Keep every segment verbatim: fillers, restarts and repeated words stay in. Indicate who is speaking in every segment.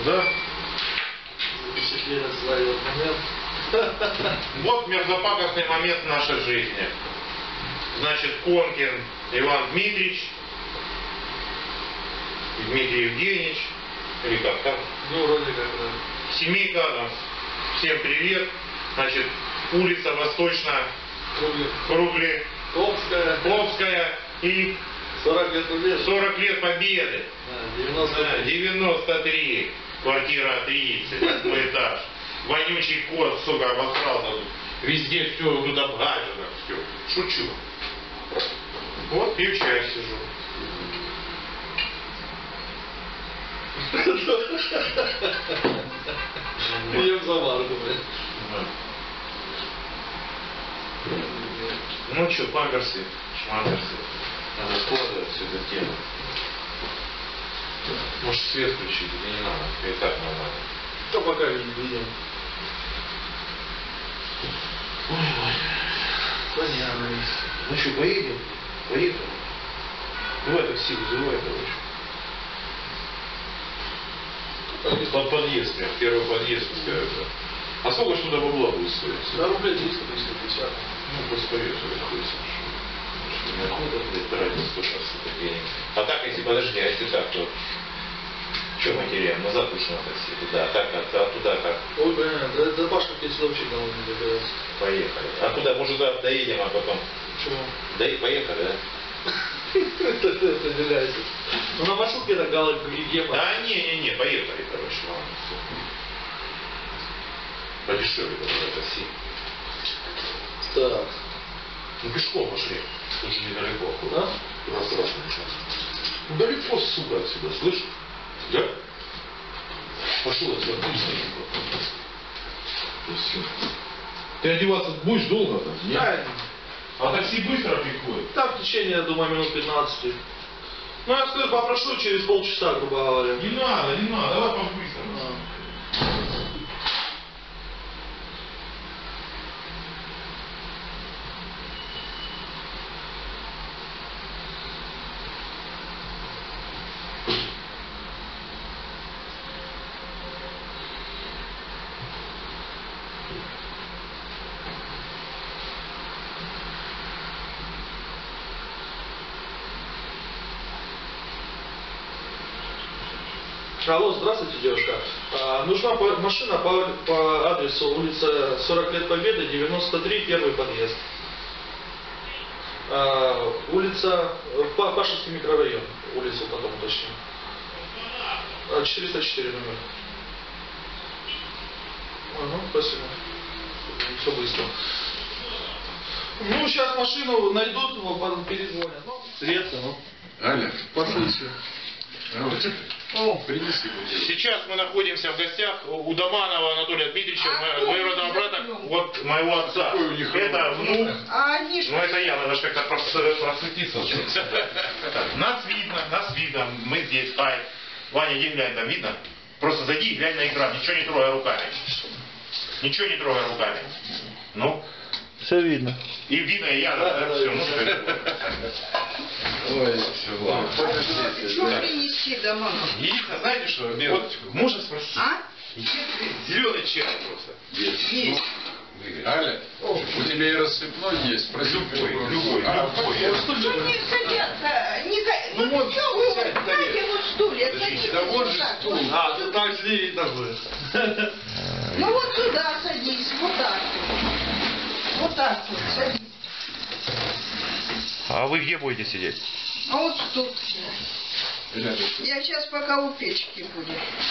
Speaker 1: Да?
Speaker 2: Вот мерзопакостный момент в нашей жизни. Значит, Конкин Иван Дмитриевич, Дмитрий Евгеньевич, или как там?
Speaker 1: Ну, вроде как, да.
Speaker 2: Семейка Адамс. Всем привет. Значит, улица Восточная, Кругли,
Speaker 1: Топская,
Speaker 2: Топская и
Speaker 1: сорок лет победы.
Speaker 2: сорок лет победы.
Speaker 1: Да, девяносто три.
Speaker 2: девяносто три. Квартира тридцать, восьмой этаж. Вонючий кот, сука, обосрался тут. Везде все тут обгажено, все. Шучу. Вот пью чай сижу.
Speaker 1: Пьем заварку, блядь.
Speaker 2: Ну что, памперсы, шмамперсы. Надо складывать всю эту тему. Может, свет включить или не надо? И так нормально.
Speaker 1: То пока не видим.
Speaker 2: Ой, ой. Понятно. Ну что, поедем? Поехали. Давай такси вызывай, короче. Под подъезд, прям, первый подъезд, пускай. А сколько ж туда бабла будет стоить?
Speaker 1: Да, рублей триста триста пятьдесят.
Speaker 2: Ну, пусть повесили, хуй не охота, блядь, тратить сто шестьдесят денег. А так, если, подожди, а если так, то... Что мы теряем? Назад уж на такси, туда, а так, а, а туда как?
Speaker 1: Ой, блин, да, да Пашка здесь вообще давно не добирается.
Speaker 2: Поехали. А куда? Может, туда доедем, а потом...
Speaker 1: Чего?
Speaker 2: Да и поехали, да?
Speaker 1: Это не нравится. Ну, на маршрутке так гала где.
Speaker 2: Да, не-не-не, поехали, короче, ладно, все. Подешевле, давай, такси.
Speaker 1: Так.
Speaker 2: Ну, пешком пошли. Тут же недалеко.
Speaker 1: Да?
Speaker 2: Раскрасно сейчас. Ну, далеко, сука, отсюда, слышь? Да? Пошел отсюда, быстренько. Ты одеваться будешь долго там? Нет?
Speaker 1: Да.
Speaker 2: А такси быстро приходит?
Speaker 1: Так, в течение, я думаю, минут пятнадцати. Ну, я скажу, попрошу через полчаса, грубо говоря.
Speaker 2: Не надо, не надо, давай по-быстрому.
Speaker 1: А. Алло, здравствуйте, девушка. А, нужна по, машина по, по адресу улица сорок лет Победы, девяносто три, первый подъезд. А, улица, па, Пашевский микрорайон, улицу потом уточним. А, четыреста четыре номер. Ага, спасибо. Все быстро. Ну, сейчас машину найдут, потом перезвонят. Ну, средства, ну.
Speaker 3: Аля,
Speaker 1: Послушай.
Speaker 3: О, принеси.
Speaker 2: Сейчас мы находимся в гостях у Доманова Анатолия Дмитриевича, а двоюродного брата вот моего отца.
Speaker 3: Какой у них
Speaker 2: это внук.
Speaker 4: А они ж...
Speaker 2: Ну это я, надо же как-то просветиться. Нас видно, нас видно, мы здесь. Ай, Ваня, иди глянь, там видно? Просто зайди и глянь на экран, ничего не трогая руками. Ничего не трогая руками. Ну?
Speaker 1: Все видно.
Speaker 2: И видно, и я, да, да, все, ну
Speaker 3: Ой, все, ладно.
Speaker 4: Что принести домой?
Speaker 2: единственное, знаете что, вот можно спросить?
Speaker 4: А?
Speaker 2: Зеленый чай просто.
Speaker 3: Есть.
Speaker 4: Есть.
Speaker 3: Ну, Аля, у тебя и рассыпной есть, спроси.
Speaker 2: Любой, любой,
Speaker 3: А,
Speaker 2: любой.
Speaker 4: Ну не садятся, не ха-
Speaker 2: Ну,
Speaker 4: ну
Speaker 2: вот,
Speaker 4: что вы,
Speaker 2: сядь,
Speaker 4: вот,
Speaker 2: Тарелка.
Speaker 4: знаете, вот стулья,
Speaker 2: Подожди,
Speaker 4: садитесь
Speaker 3: да вот
Speaker 4: вот
Speaker 3: же
Speaker 4: так
Speaker 3: стул.
Speaker 4: вот.
Speaker 1: А, тут так не видно будет.
Speaker 4: Ну вот сюда садись, вот так вот. Вот так вот, садись.
Speaker 2: А вы где будете сидеть?
Speaker 4: А вот тут.
Speaker 3: Рядышком.
Speaker 4: Я сейчас пока у печки буду.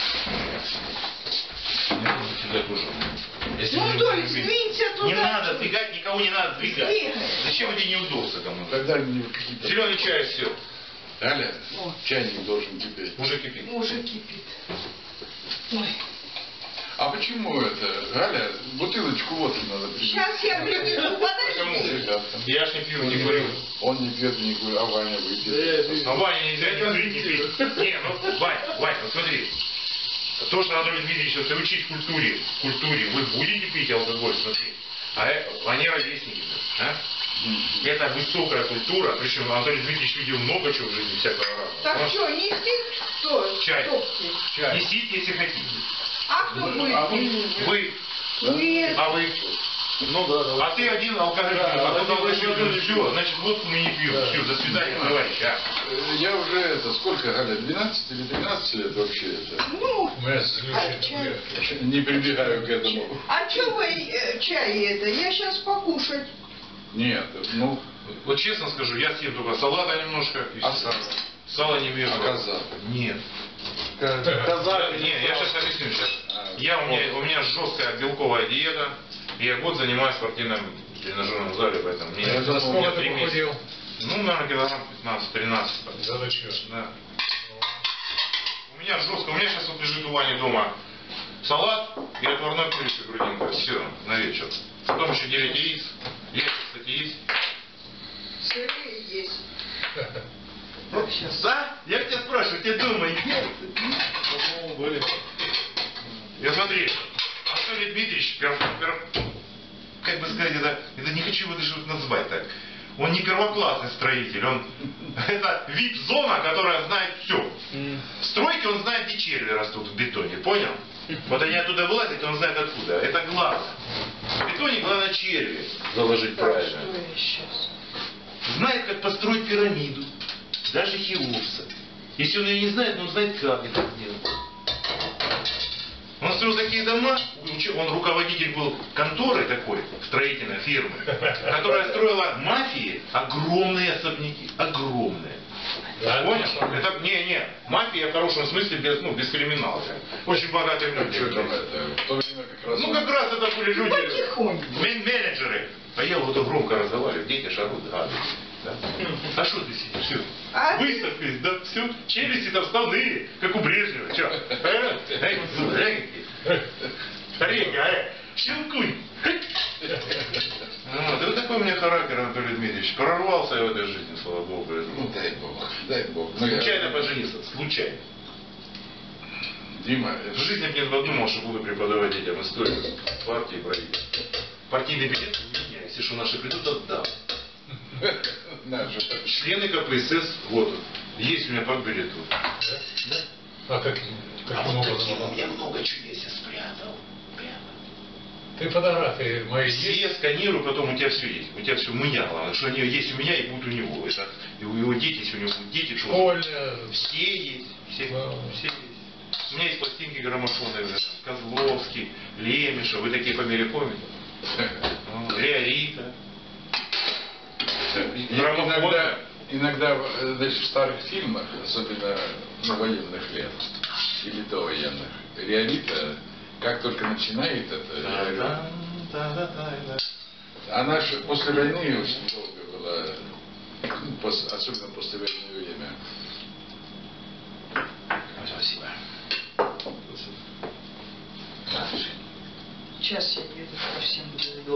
Speaker 2: Сюда тоже. Если
Speaker 4: Ну,
Speaker 2: вы
Speaker 4: то
Speaker 2: любите.
Speaker 4: есть, двинься туда.
Speaker 2: Не надо двигать, никого не надо двигать.
Speaker 4: Двигай.
Speaker 2: Зачем эти неудобства кому-то?
Speaker 3: Тогда мне какие-то...
Speaker 2: Зеленый чай, все.
Speaker 3: Аля,
Speaker 4: О.
Speaker 3: чайник должен кипеть.
Speaker 2: Уже кипит.
Speaker 4: Уже кипит. Ой.
Speaker 3: А почему это, Аля, бутылочку водки надо принести?
Speaker 4: Сейчас я принесу, подожди.
Speaker 2: Кому?
Speaker 3: Ребята.
Speaker 2: Я ж не пью, не курю.
Speaker 3: Он не пьет, не курит, а Ваня выпьет.
Speaker 2: А Ваня нельзя не курить, не пить. Не, ну, Вань, Вань, ну смотри. То, что Анатолий Дмитриевич, если учить культуре, культуре, вы будете пить алкоголь, смотри. А э, они ровесники, а? Это высокая культура, причем Анатолий Дмитриевич видел много чего в жизни всякого разного.
Speaker 4: Так
Speaker 2: Он-
Speaker 4: что, несите кто?
Speaker 2: Чай.
Speaker 4: Топки?
Speaker 3: Чай.
Speaker 2: Несите, если хотите.
Speaker 4: А кто будет?
Speaker 3: А вы-
Speaker 4: нести?
Speaker 2: Вы,
Speaker 4: Нет.
Speaker 2: а вы,
Speaker 1: Ну да, давай.
Speaker 2: а ты один алкоголь,
Speaker 1: Да,
Speaker 2: а
Speaker 1: Владимир
Speaker 2: потом
Speaker 1: Владимирович
Speaker 2: все, значит, водку мы не пьем.
Speaker 1: Да.
Speaker 2: Все, до свидания, товарищ. А.
Speaker 3: Э, Я уже это, сколько, Галя, двенадцать или тринадцать лет вообще это?
Speaker 4: Ну,
Speaker 5: Мы с
Speaker 4: а
Speaker 5: Люшей
Speaker 4: чай?
Speaker 3: Не прибегаю к этому.
Speaker 4: А что вы э, чай это? Я сейчас покушать.
Speaker 3: Нет, ну,
Speaker 2: Вот честно скажу, я съем только салата немножко. И
Speaker 3: А
Speaker 2: всё.
Speaker 3: сало?
Speaker 2: Сало не вижу.
Speaker 3: А коза?
Speaker 2: Нет.
Speaker 1: Казак.
Speaker 2: Не, я сейчас объясню. Сейчас.
Speaker 3: А,
Speaker 2: Я, у, меня, у меня жесткая белковая диета. И я год занимаюсь в спортивном тренажерном зале, поэтому мне,
Speaker 3: Я
Speaker 2: у
Speaker 3: за
Speaker 2: меня
Speaker 5: Сколько ты
Speaker 2: три месяца.
Speaker 5: похудел?
Speaker 2: Ну, наверное, килограмм пятнадцать-тринадцать.
Speaker 5: За ночью.
Speaker 2: Да. У меня жестко. У меня сейчас вот лежит у Вани дома салат и отварной крыши грудинка. Все, на вечер. Потом еще девять яиц. Яйца, кстати, есть.
Speaker 4: Сырые есть.
Speaker 2: Ну, сейчас. А? Я тебя спрашиваю, тебе дома есть?
Speaker 1: По-моему, были.
Speaker 2: Я смотри, Анатолий Дмитриевич, пер- пер- как бы сказать, это, это не хочу его даже вот назвать так. Он не первоклассный строитель, он это вип-зона, которая знает все. В стройке он знает, где черви растут в бетоне, понял? Вот они оттуда вылазят, он знает откуда. Это главное. В бетоне главное черви заложить
Speaker 4: Так,
Speaker 2: правильно.
Speaker 4: что я сейчас?
Speaker 2: Знает, как построить пирамиду. Даже Хеопса. Если он ее не знает, но он знает, как это сделать. Он строил такие дома, он руководитель был конторы такой, строительной фирмы, которая строила мафии огромные особняки. Огромные.
Speaker 5: Да,
Speaker 2: Понял?
Speaker 5: да.
Speaker 2: Это, не, не, мафия в хорошем смысле без, ну, без криминала. Очень богатые люди.
Speaker 3: что там это, в то время как раз...
Speaker 2: Ну как раз это были люди,
Speaker 4: Потихоньку.
Speaker 2: мен- менеджеры. А я вот громко разговариваю, дети шарут, гады. Да? А что ты сидишь? Все.
Speaker 4: А ты-
Speaker 2: Выставкой, да, все. Челюсти там вставные, как у Брежнева. Че? Эй, зубренький. Старенький, а? Щелкуй. Вот, это такой у меня характер, Анатолий Дмитриевич. Прорвался я в этой жизни, слава богу.
Speaker 3: Ну, дай бог, дай бог. Ну, я-
Speaker 2: Случайно поженился, случайно.
Speaker 3: Дима,
Speaker 2: В жизни бы не подумал, что буду преподавать детям историю партии правительства. Партийный билет у меня, если что наши придут, отдам.
Speaker 3: наш,
Speaker 2: Члены КПСС, вот он. Есть у меня по билету.
Speaker 5: Да? А как, каким образом?
Speaker 2: Я много чего здесь спрятал.
Speaker 5: Ты фотографии мои есть?
Speaker 2: Все сканирую, потом у тебя все есть. У тебя все у меня, главное, что они есть у меня и будут у него. Это, и у его дети, если у него будут дети, что
Speaker 5: Школьная.
Speaker 2: все есть. Все,
Speaker 5: Да.
Speaker 2: все есть. У меня есть пластинки граммофоны уже, там, Козловский, Лемешев, вы такие фамилии помните? Ну, Риорита.
Speaker 3: иногда, иногда э, значит, в старых фильмах, особенно ну, военных лет или до военных, Риорита, как только начинает это, я говорю,
Speaker 2: Да, да, да, да, да.
Speaker 3: она же после войны очень долго была, ну, пос- особенно после военное время.
Speaker 2: Спасибо.
Speaker 4: Сейчас я еду по всем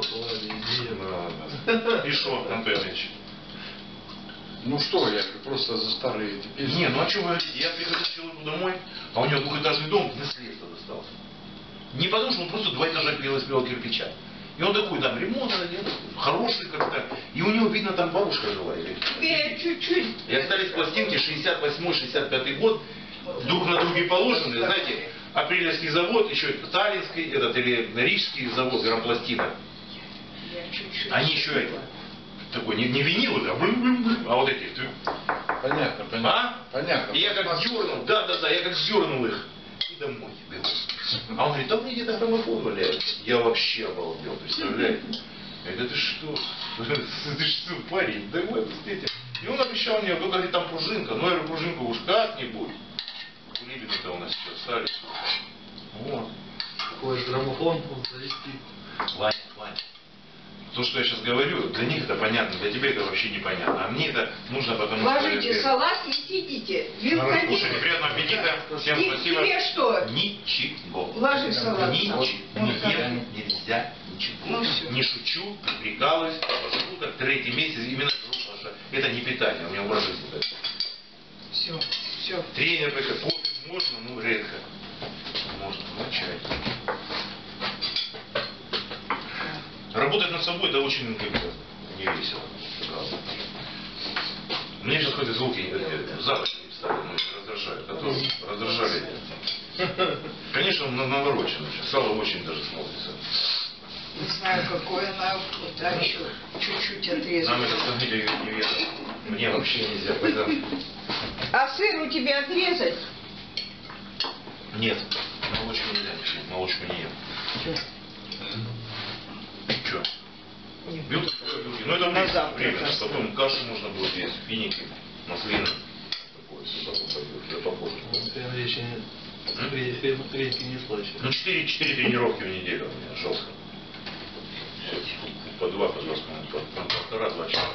Speaker 2: И что, Антон Ильич?
Speaker 3: Ну что, я говорю, просто за старые эти песни.
Speaker 2: Не, ну а что вы говорите? Я прихожу к человеку домой, а у него двухэтажный дом, наследство достался. Не потому, что он просто два этажа клеил из белого кирпича. И он такой, там, ремонт делает, хороший как-то. И у него, видно, там бабушка жила. Или...
Speaker 4: Я чуть-чуть.
Speaker 2: И остались пластинки шестьдесят восьмой шестьдесят пятый год, друг на друге положены, знаете, Апрелевский завод, еще Таллинский, этот, или Рижский завод, грампластина.
Speaker 4: Я чуть-чуть.
Speaker 2: Они еще это, такой, не, не виниловый, а блым-блым-блым, а вот эти. ты-
Speaker 3: Понятно, понятно.
Speaker 2: А?
Speaker 3: Понятно.
Speaker 2: И я как дернул, да, да, да, я как дернул их. И домой бегу. А он говорит, да мне где-то граммофон валяется. Я вообще обалдел, представляете? Я говорю, да ты что? Ты что, парень, давай быстрее. И он обещал мне, ну говорит, там пружинка. Ну я говорю, пружинка уж как-нибудь. Кулибины-то у нас еще остались. Вот.
Speaker 1: Какой граммофон завести.
Speaker 2: Ваня, Ваня. То, что я сейчас говорю, для них это понятно, для тебя это вообще непонятно. А мне это нужно, потому что...
Speaker 4: Ложите
Speaker 2: это-
Speaker 4: салат и сидите.
Speaker 2: Слушайте,
Speaker 4: Вилка
Speaker 2: приятного аппетита. Всем
Speaker 4: И
Speaker 2: спасибо.
Speaker 4: тебе что?
Speaker 2: Ничего.
Speaker 4: Ложи салат.
Speaker 2: Ничего.
Speaker 4: Вот
Speaker 2: Не
Speaker 4: так.
Speaker 2: ем, нельзя, ничего.
Speaker 4: Ну всё.
Speaker 2: Не шучу, прикалываюсь, желудок, третий месяц, именно потому что это не питание, у меня образ жизни такой.
Speaker 4: Все, все.
Speaker 2: Тренер говорит, кофе можно, ну редко. Можно, ну чай. Работать над собой это очень как бы, не весело. Правда. Мне сейчас хоть и звуки э, запахи не вставят, но это раздражает. А то раздражали. Конечно, он навороченный. Сало очень даже смотрится.
Speaker 4: Не знаю, какой она, да, еще чуть-чуть отрезать.
Speaker 2: Нам это фамилия не верно. Мне вообще нельзя, поэтому...
Speaker 4: А сыр у тебя отрезать?
Speaker 2: Нет, молочку нельзя, молочку не ем. Че? Бьют? Ну это
Speaker 4: На
Speaker 2: время,
Speaker 4: завтрак.
Speaker 2: время. Потом кашу можно будет есть, финики, маслины. Такое сюда попадет, я похож.
Speaker 1: Прям речи не, речи не слышишь.
Speaker 2: Ну четыре тренировки в неделю у меня, жестко. По два, по два, по, по, по полтора-два часа.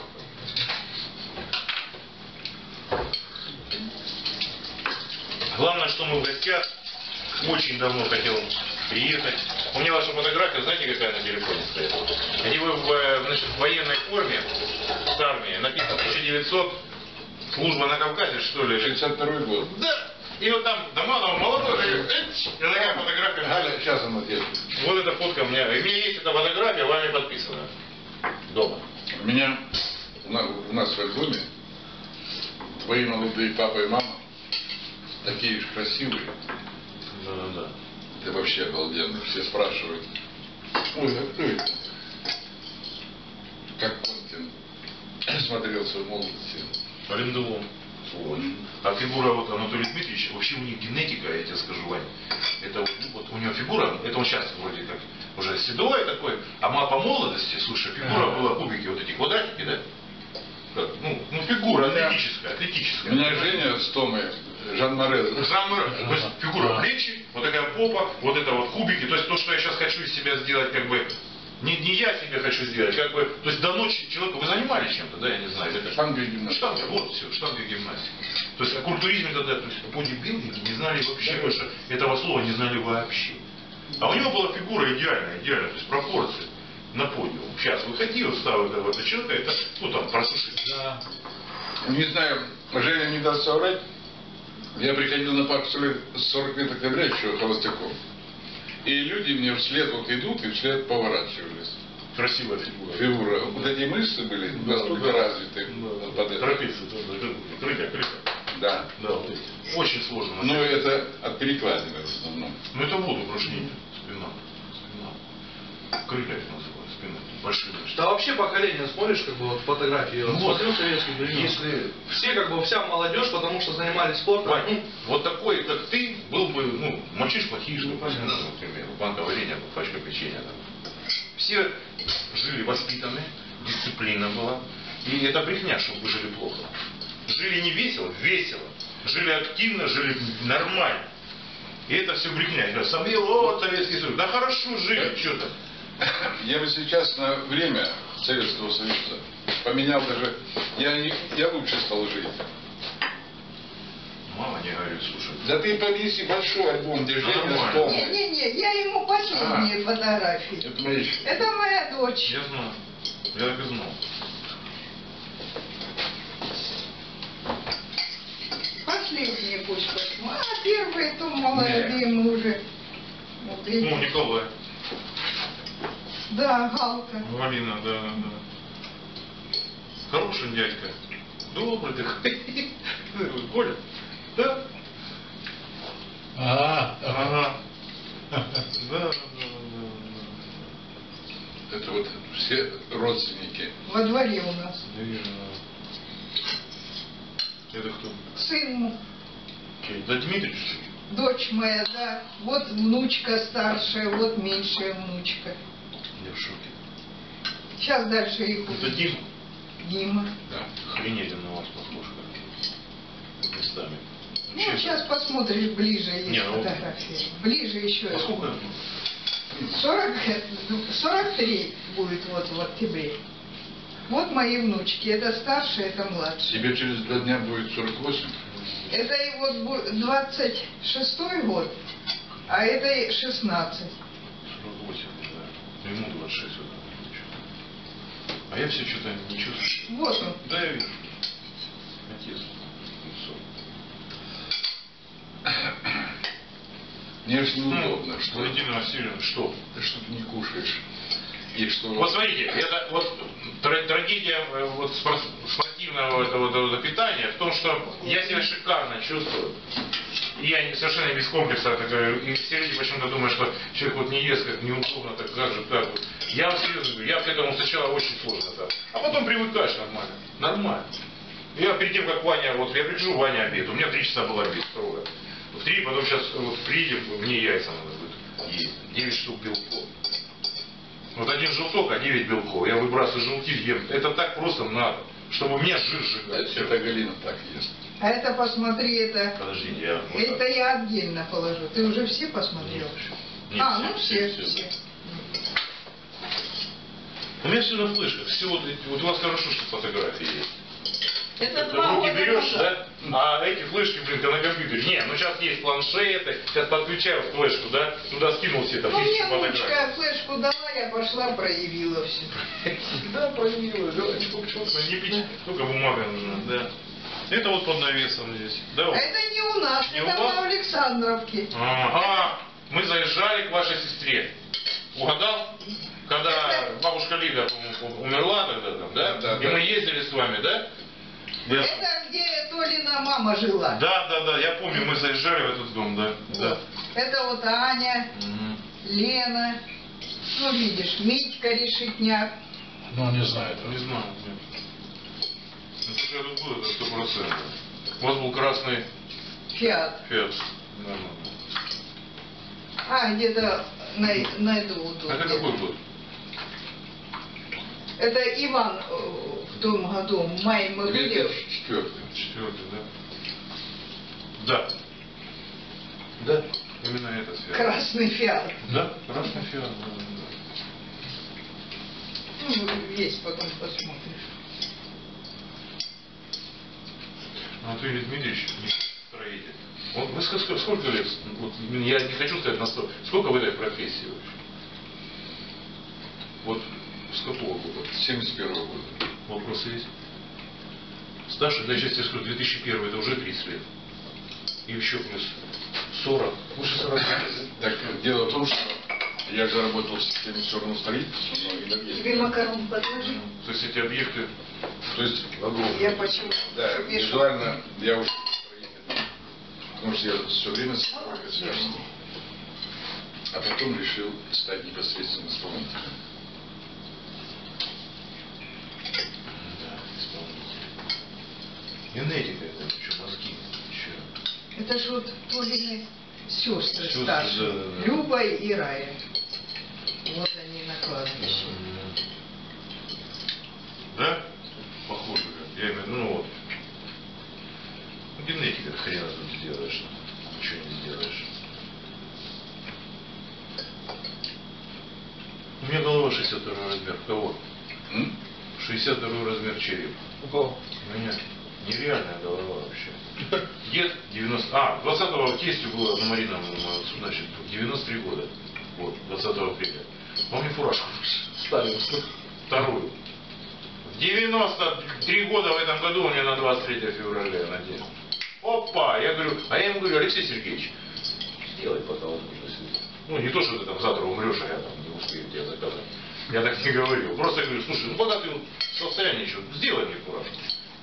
Speaker 2: Главное, что мы в гостях. Очень давно хотел приехать. У меня ваша фотография, знаете, какая на телефоне стоит? Они вы в, значит, в военной форме с армией. Написано тысяча девятьсот, служба на Кавказе, что ли?
Speaker 3: шестьдесят второй год.
Speaker 2: Да. И вот там Доманов молодой, и такая фотография.
Speaker 3: Галя, сейчас он ответит.
Speaker 2: Вот эта фотка у меня. И у меня есть эта фотография, вами подписана. Дома.
Speaker 3: У меня, у нас, у нас в альбоме твои молодые папа и мама такие же красивые.
Speaker 2: Да, да, да.
Speaker 3: Ты вообще обалденный. Все спрашивают. Ой, а кто это? Как Контин смотрелся в молодости.
Speaker 2: Арендовал. Сволочь. А фигура вот Анатолия Дмитриевича, вообще у них генетика, я тебе скажу, Вань. Это вот, вот у него фигура, это он сейчас вроде как уже седой такой, а ма по молодости, слушай, фигура
Speaker 3: Ага.
Speaker 2: была кубики, вот эти квадратики, да? Как? Ну, ну фигура
Speaker 3: У меня-
Speaker 2: атлетическая,
Speaker 3: У
Speaker 2: атлетическая.
Speaker 3: меня Женя с Томой, Жан Морез.
Speaker 2: Самый- то есть фигура плечи, вот такая попа, вот это вот кубики, то есть то, что я сейчас хочу из себя сделать, как бы, не, не я себе хочу сделать, как бы, то есть до ночи человека, вы занимались чем-то, да, я не знаю, это
Speaker 3: Штанга и гимнастика.
Speaker 2: штанга, вот все, штанга и гимнастика. То есть о культуризме тогда, то есть бодибилдинги не знали вообще, потому что этого слова не знали вообще. А у него была фигура идеальная, идеальная, то есть пропорции на подиум. Сейчас выходи, вот ставил этого этого человека, это, ну там, просушить.
Speaker 1: Да.
Speaker 3: Не знаю, Женя не даст соврать. Я приходил на парк сорок лет октября еще холостяком. И люди мне вслед вот идут и вслед поворачивались.
Speaker 2: Красивая фигура.
Speaker 3: Фигура. Вот эти мышцы были
Speaker 2: Да,
Speaker 3: настолько
Speaker 2: да.
Speaker 3: развиты. под это.
Speaker 2: Трапеция, да, да, крылья, крылья.
Speaker 3: Да.
Speaker 2: Да, вот эти. Очень сложно.
Speaker 3: Но это от перекладины в основном.
Speaker 2: Ну это вот упражнение. Спина. Спина. Крылья это называют. Спина. Большие мышцы.
Speaker 1: Да вообще поколение смотришь, как бы вот фотографии,
Speaker 2: Ну,
Speaker 1: вот, смотрю советских времен.
Speaker 2: Если
Speaker 1: Все как бы вся молодежь, потому что занимались спортом.
Speaker 2: Вань, вот такой, как ты, был бы, ну, мочишь плохишь, допустим, ну, например, банка варенья, пачка печенья. Там. Все жили воспитаны, дисциплина была. И это брехня, чтобы вы жили плохо. Жили не весело, весело. Жили активно, жили нормально. И это все брехня. Я сомнел, о, Советский Союз. Да хорошо жили, что-то.
Speaker 3: Я бы сейчас на время Советского Союза поменял даже... Я, не, я лучше стал жить.
Speaker 2: Мама не говорит, слушай.
Speaker 3: Да ты повеси большой альбом, где Женя с
Speaker 2: Нормально.
Speaker 3: Томой.
Speaker 4: Не-не-не, я ему последние фотографии.
Speaker 3: Это мои.
Speaker 4: Это моя дочь.
Speaker 2: Я знаю. Я так и знал.
Speaker 4: Последние пусть посмотрим. А первые то молодые мы уже. Вот эти.
Speaker 2: Ну, Николай.
Speaker 4: Да, Галка.
Speaker 2: Валина, да, да. Хороший дядька. Добрый такой. Коля? Да?
Speaker 5: А,
Speaker 2: Ага. Да, да, да, да.
Speaker 3: Это вот все родственники.
Speaker 4: Во дворе у нас.
Speaker 2: Это кто?
Speaker 4: Сын,
Speaker 2: Чей? Да Дмитрий, что ли?
Speaker 4: дочь моя, да. Вот внучка старшая, вот меньшая внучка.
Speaker 2: Я в шоке.
Speaker 4: Сейчас дальше их
Speaker 2: Это
Speaker 4: увидишь.
Speaker 2: Дима?
Speaker 3: Дима. Да.
Speaker 2: Охренеть он на вас похож как местами.
Speaker 4: Ну,
Speaker 2: Честно.
Speaker 4: сейчас посмотришь ближе, есть
Speaker 2: Не, ну,
Speaker 4: фотографии. Ближе еще.
Speaker 2: А сколько ему?
Speaker 4: сорок, сорок три будет вот в октябре. Вот мои внучки. Это старшая, это младшая.
Speaker 3: Тебе через два дня будет сорок восемь.
Speaker 4: Это и вот бу- двадцать шестой год, а это и шестнадцать.
Speaker 2: сорок восемь, да. Ему двадцать шесть. Вот, что-то. А я все что-то не чувствую.
Speaker 4: Вот он.
Speaker 2: Да, я вижу. Отец. Лицо.
Speaker 3: Мне очень неудобно, что
Speaker 2: Валентина Васильевна, что?
Speaker 3: ты что-то не кушаешь. И что?
Speaker 2: Вот смотрите, это вот тра- трагедия э, вот спор- спортивного этого, этого питания в том, что я себя шикарно чувствую. И я не- совершенно без комплекса, так, э, и все люди почему-то думают, что человек вот не ест, как неудобно, так как же, так вот. Я вам серьезно говорю, я к этому сначала очень сложно так. А потом привыкаешь нормально. Нормально. Я перед тем, как Ваня, вот я прихожу, Ваня обед, у меня три часа был обед строго. В три, потом сейчас вот приедем, мне яйца надо будет есть. девять штук белков. Вот один желток, а девять белков. Я выбрасываю желтки, ем. Это так просто надо, чтобы мне жир сжигать.
Speaker 3: Это, это Галина так ест.
Speaker 4: А это посмотри, это...
Speaker 2: Подождите, я... вот
Speaker 4: Это
Speaker 2: так.
Speaker 4: я отдельно положу. Ты уже все посмотрел?
Speaker 2: Нет,
Speaker 4: А,
Speaker 2: все,
Speaker 4: ну
Speaker 2: все,
Speaker 4: все,
Speaker 2: все.
Speaker 4: все.
Speaker 2: У меня все на флешках. Все вот, эти- вот у вас хорошо, что фотографии есть.
Speaker 4: Это
Speaker 2: Ты
Speaker 4: два
Speaker 2: в руки
Speaker 4: года
Speaker 2: берешь,
Speaker 4: назад.
Speaker 2: да? А эти флешки, блин, ты на компьютере. Не, ну сейчас есть планшеты, сейчас подключаю флешку, да? Туда скинул все там
Speaker 4: Ну,
Speaker 2: тысячи
Speaker 4: мне
Speaker 2: фотографий.
Speaker 4: внучка флешку дала, я пошла, проявила все.
Speaker 2: Да, проявила, да, не пить, только бумага нужна, да. Это вот под навесом здесь, да?
Speaker 4: А
Speaker 2: вот.
Speaker 4: это не у нас,
Speaker 2: Не
Speaker 4: это
Speaker 2: у вас?
Speaker 4: в Александровке.
Speaker 2: А, мы заезжали к вашей сестре. Угадал? Когда бабушка Лида по-моему, умерла тогда там, да?
Speaker 3: Да, да,
Speaker 2: И
Speaker 3: да.
Speaker 2: мы ездили с вами, да? Я-
Speaker 4: Это где Толина мама жила.
Speaker 2: Да, да, да, я помню, мы заезжали в этот дом, да. Да.
Speaker 4: Вот. Это вот Аня,
Speaker 2: Мгм.
Speaker 4: Лена, ну видишь, Митька Решетняк.
Speaker 5: Ну, не знаю.
Speaker 2: Не знаю. Нет. Ну, то, что я тут был, это сто процентов. У вас был красный
Speaker 4: Фиат.
Speaker 2: фиат. Нормально.
Speaker 4: А, где-то най- найду вот тут.
Speaker 2: А это какой год?
Speaker 4: Это Иван э, в том году, в мае мы были.
Speaker 3: Четвертый.
Speaker 2: Четвертый, да? Да. Да. Именно этот фиат.
Speaker 4: Красный фиат.
Speaker 2: Да, красный фиат, да, да, да.
Speaker 4: Ну, есть, потом посмотришь.
Speaker 2: Анатолий Дмитриевич, строитель. Он, вы сколько, сколько лет? Вот, я не хочу сказать на сто. Сколько в этой профессии вообще? Вот с какого года?
Speaker 3: семьдесят первого года.
Speaker 2: Вопросы есть? Старший, да, сейчас я скажу, две тысячи первый, это уже тридцать лет. И еще плюс сорок. Выше сорок лет.
Speaker 3: Так, дело в том, что я же работал в системе черного строительства, но
Speaker 4: Тебе
Speaker 3: энергетика.
Speaker 4: макарон подложи?
Speaker 2: То есть эти объекты
Speaker 3: То есть,
Speaker 2: огромные.
Speaker 4: Я почему?
Speaker 3: да,
Speaker 4: Чтоб я шел.
Speaker 3: визуально я уже строитель, потому что я все время с стройкой связан. А потом решил стать непосредственно исполнителем.
Speaker 2: Да, исполнители. Генетика это что, мозги? Че?
Speaker 4: Это же вот Толины сестры
Speaker 2: Сестры,
Speaker 4: старшие.
Speaker 2: да, да, да.
Speaker 4: Люба и Рая. Вот они на кладбище.
Speaker 2: Да? Похоже как. Я имею в виду, ну вот. Ну, генетика хрена тут сделаешь. Ничего не сделаешь. У меня голова шестьдесят второй размер. Кого?
Speaker 3: М?
Speaker 2: шестьдесят второй размер черепа.
Speaker 1: У кого?
Speaker 2: У меня нереальная голова вообще. Дед девяносто... А, двадцатого тестю было на Марином, значит, девяносто три года. Вот, двадцатого апреля. Он мне фуражку ставил. Вторую. В девяносто три года в этом году он мне на двадцать третье февраля надел. Опа! Я говорю, а я ему говорю, Алексей Сергеевич, сделай пока возможность. Ну, не то, что ты там завтра умрешь, а я там не успею тебе заказать. Я так не говорил. Просто говорю, слушай, ну пока ты вот в состоянии еще, сделай мне фуражку.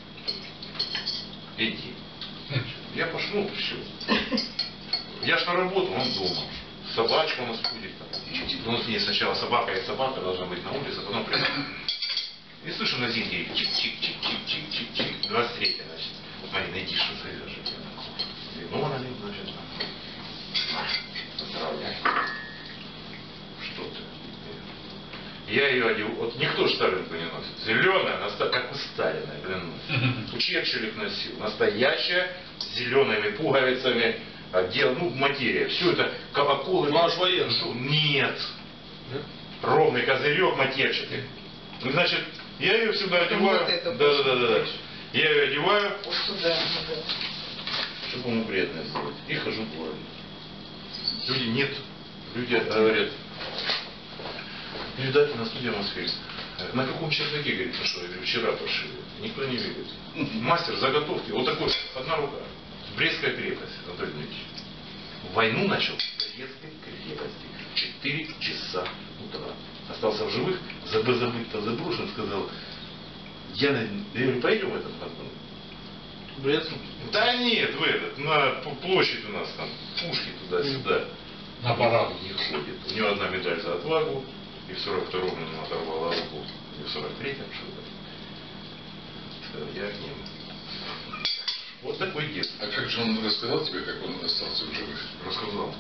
Speaker 2: Иди. Я пошел, ну, все. Я ж на работу, он дома. Собачка у нас будет там. У нас есть сначала собака и собака должна быть на улице, потом прямо. И слышу на зинге чик-чик-чик-чик-чик-чик-чик. двадцать третье, значит. Марина, иди, что зовешь? Ну, она мне, значит, поздравляю. Что ты? Я ее одел. Вот никто же Сталинку не носит. Зеленая, наста... как у Сталина, клянусь. У Черчилль носил. Настоящая, с зелеными пуговицами, отдел, ну, материя. Все это колоколы.
Speaker 1: Ваш военный?
Speaker 2: Шо? Нет. Ровный козырек матерчатый. Ну, значит, я ее всегда
Speaker 4: Потом
Speaker 2: одеваю.
Speaker 4: вот это
Speaker 2: Да, да, да, да, да. Я ее одеваю,
Speaker 4: Вот сюда. надо.
Speaker 2: чтобы ему приятно сделать. И хожу в городе. Люди нет. Люди говорят, передайте на студию Мосфильм. На каком чердаке, говорит, ну что, я говорю, вчера пошили. Никто не верит. Мастер заготовки, вот такой, одна рука. Брестская крепость, Анатолий Дмитриевич. Войну начал в Брестской крепости. Четыре часа утра, остался в живых, забыл забыть-то заброшен, сказал, я, на- я говорю, пойдем в этот фонтан.
Speaker 1: Брецну.
Speaker 2: Да нет, в этот, на п- площадь у нас там, пушки туда-сюда.
Speaker 5: На парад у них.
Speaker 2: Ходит. У него одна медаль за отвагу, и в сорок втором ему оторвала руку, и в сорок третьем что-то. Я к ним. Вот такой дед.
Speaker 3: А как же он рассказал тебе, как он остался в живых?
Speaker 2: Рассказал.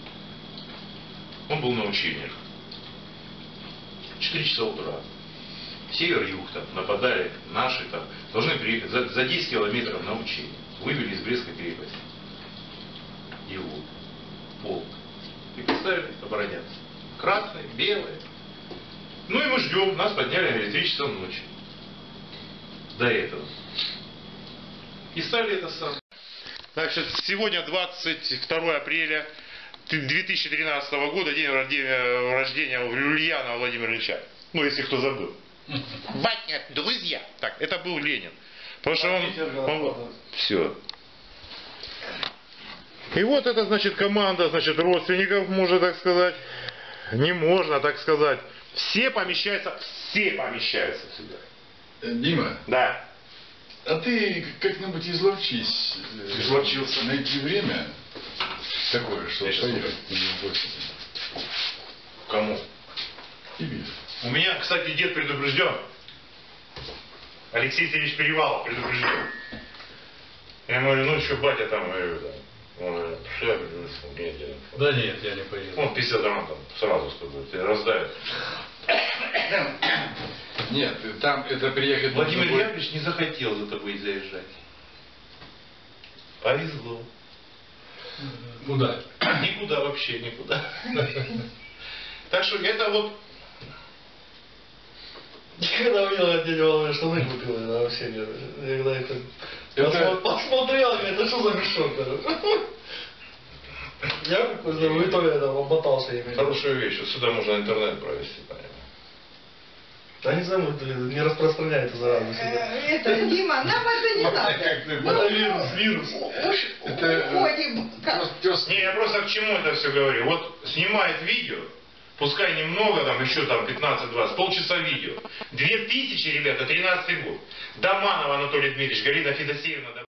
Speaker 2: Он был на учениях. Четыре часа утра. Север-юг там нападали, наши там. Должны приехать за, за десять километров на учение. Вывели из Брестской крепости. Его. Полк. И поставили обороняться. Красные, белые. Ну и мы ждем. Нас подняли, говорит, три часа ночи. До этого. И стали это сам. Значит, сегодня двадцать второе апреля две тысячи тринадцатого года, день рождения, рождения Ульянова Владимира Ильича. Ну, если кто забыл. Батя, друзья. Так, это был Ленин. Потому что он... он все. И вот это, значит, команда, значит, родственников, можно так сказать. Не можно так сказать. Все помещаются, все помещаются сюда.
Speaker 3: Э, Дима,
Speaker 2: Да.
Speaker 3: а ты как-нибудь изловчись. э,
Speaker 2: Изловчился.
Speaker 3: Найти время такое, что
Speaker 2: Я щас
Speaker 3: поехать к нему в гости.
Speaker 2: Кому?
Speaker 3: Тебе.
Speaker 2: У меня, кстати, дед предупрежден. Алексей Сергеевич Перевалов предупрежден. Я ему говорю, ну что, батя там, я говорю, да. Он говорит, что я говорю, ну, нет, я-
Speaker 5: Да нет, я не поеду.
Speaker 2: Он пятьдесят грамм там сразу сказал, тебе раздавит.
Speaker 3: Нет, там это приехать...
Speaker 2: Владимир
Speaker 3: нужно будет-
Speaker 2: Яковлевич не захотел за тобой заезжать. Повезло.
Speaker 5: Куда?
Speaker 2: Никуда вообще, никуда. Так что это вот...
Speaker 1: Когда увидел дядя Володя, что мы купил, я вообще не... Я когда это...
Speaker 3: Это-
Speaker 1: посмо- Посмотрел, говорит, это что за мешок, короче? Я какой-то в итоге там обмотался ими.
Speaker 2: Хорошая вещь, вот сюда можно интернет провести, понятно.
Speaker 1: Да не знаю, не распространяй это заразу сюда.
Speaker 4: Э, Это, Дима, нам это не надо.
Speaker 3: Как ты-
Speaker 4: Мы
Speaker 1: Это вирус, вирус.
Speaker 4: уж
Speaker 3: Это, э,
Speaker 4: уходим. как-
Speaker 3: Просто тёс-
Speaker 2: Не, я просто к чему это все говорю. Вот снимает видео, пускай немного, там еще там пятнадцать-двадцать, полчаса видео. Две тысячи, ребята, тринадцатый год. Доманов Анатолий Дмитриевич, Галина Федосеевна.